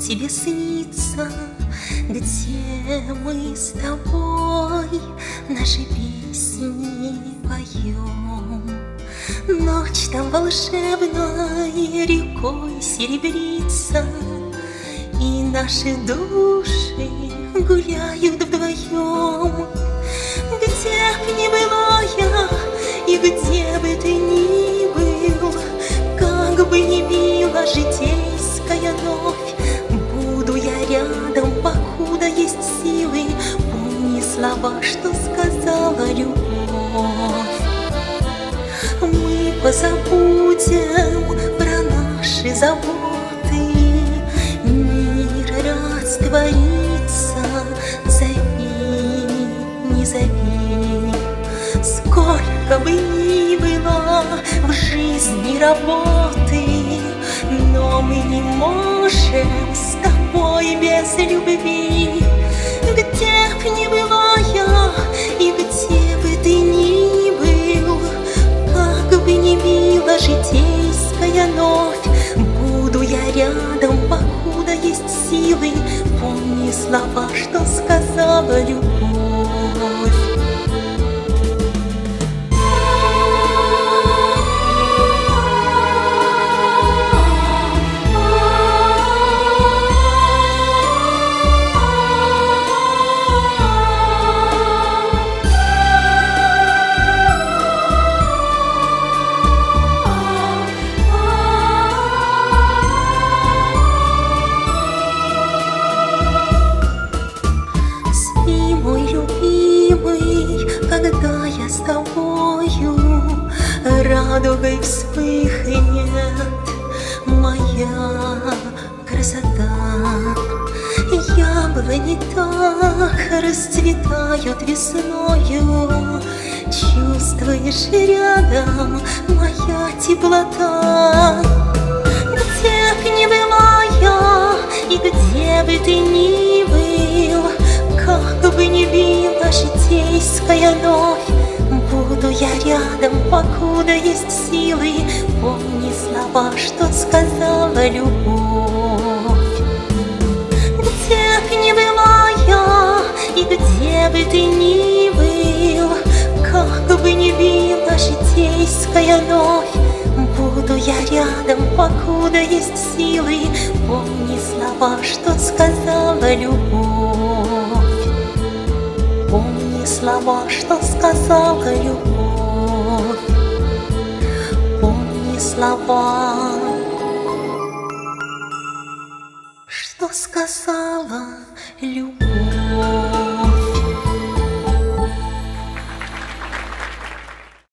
тебе снится, где мы с тобой наши песни поем. Ночь там волшебной рекой серебрится, и наши души гуляют вдвоем. Где б ни была я, и где бы ты ни был, как бы ни била житейская новь, буду я рядом, покуда есть силы. Помни слова, что сказала любовь. Мы позабудем про наши заботы, мир растворится. Зови, не зови, сколько бы ни было в жизни работы, но мы не можем с тобой без любви. Где б ни была я, и где бы ты ни был, как бы ни била житейская новь, буду я рядом, покуда есть силы. Помни слова, что сказала любовь. Когда я с тобою, радугой вспыхнет моя красота. Яблони так расцветают весною, чувствуешь рядом моя теплота. Где б ни была я, и где бы ты ни был, как бы ни била житейская новь, буду я рядом, покуда есть силы. Помни слова, что сказала любовь. Где б ни была я, и где бы ты ни был, как бы ни била житейская новь, буду я рядом, покуда есть силы. Помни слова, что сказала любовь. Помни слова, что сказала любовь. Помни слова, что сказала любовь.